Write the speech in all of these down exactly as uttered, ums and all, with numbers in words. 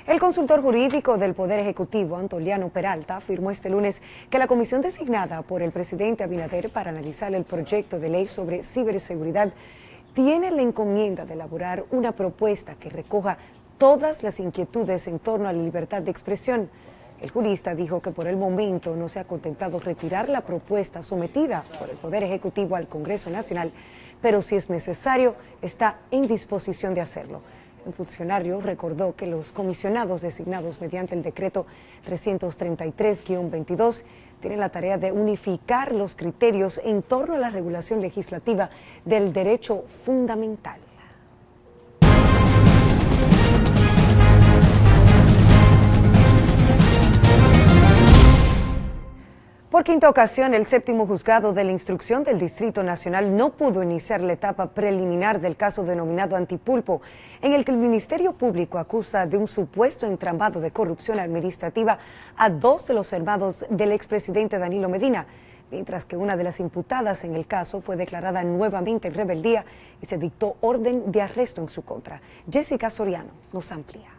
El consultor jurídico del Poder Ejecutivo, Antoliano Peralta, afirmó este lunes que la comisión designada por el presidente Abinader para analizar el proyecto de ley sobre ciberseguridad tiene la encomienda de elaborar una propuesta que recoja todas las inquietudes en torno a la libertad de expresión. El jurista dijo que por el momento no se ha contemplado retirar la propuesta sometida por el Poder Ejecutivo al Congreso Nacional, pero si es necesario, está en disposición de hacerlo. El funcionario recordó que los comisionados designados mediante el decreto trescientos treinta y tres guión veintidós tienen la tarea de unificar los criterios en torno a la regulación legislativa del derecho fundamental. Por quinta ocasión, el séptimo juzgado de la instrucción del Distrito Nacional no pudo iniciar la etapa preliminar del caso denominado Antipulpo, en el que el Ministerio Público acusa de un supuesto entramado de corrupción administrativa a dos de los hermanos del expresidente Danilo Medina, mientras que una de las imputadas en el caso fue declarada nuevamente en rebeldía y se dictó orden de arresto en su contra. Jessica Soriano nos amplía.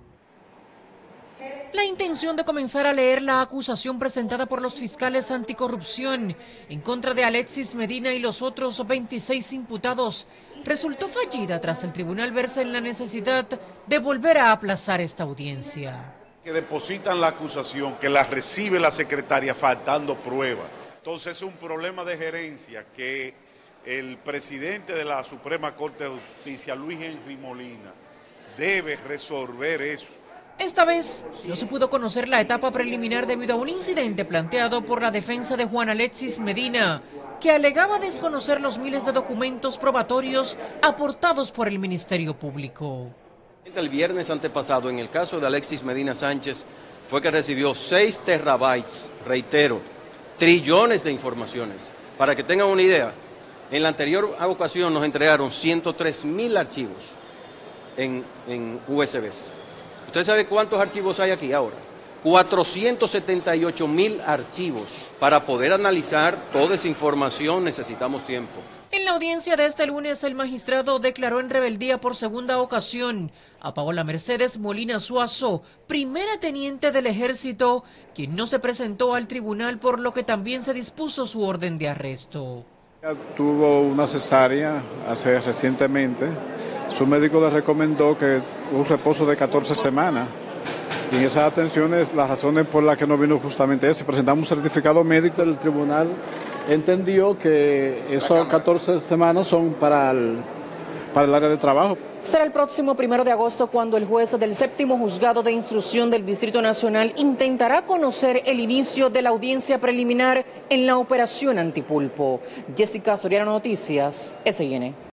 La intención de comenzar a leer la acusación presentada por los fiscales anticorrupción en contra de Alexis Medina y los otros veintiséis imputados resultó fallida tras el tribunal verse en la necesidad de volver a aplazar esta audiencia. Que depositan la acusación, que la recibe la secretaria faltando pruebas. Entonces es un problema de gerencia que el presidente de la Suprema Corte de Justicia, Luis Henry Molina, debe resolver eso. Esta vez no se pudo conocer la etapa preliminar debido a un incidente planteado por la defensa de Juan Alexis Medina, que alegaba desconocer los miles de documentos probatorios aportados por el Ministerio Público. El viernes antepasado, en el caso de Alexis Medina Sánchez, fue que recibió seis terabytes, reitero, trillones de informaciones. Para que tengan una idea, en la anterior ocasión nos entregaron ciento tres mil archivos en, en U S Bs. ¿Usted sabe cuántos archivos hay aquí ahora? cuatrocientos setenta y ocho mil archivos. Para poder analizar toda esa información necesitamos tiempo. En la audiencia de este lunes, el magistrado declaró en rebeldía por segunda ocasión a Paola Mercedes Molina Suazo, primera teniente del Ejército, quien no se presentó al tribunal, por lo que también se dispuso su orden de arresto. Tuvo una cesárea hace recientemente. Su médico le recomendó que un reposo de catorce semanas. Y en esas atenciones, las razones por las que no vino justamente ese. Presentamos un certificado médico. El tribunal entendió que esas catorce semanas son para el, para el área de trabajo. Será el próximo primero de agosto cuando el juez del séptimo juzgado de instrucción del Distrito Nacional intentará conocer el inicio de la audiencia preliminar en la operación Antipulpo. Jessica Soriano, Noticias S I N.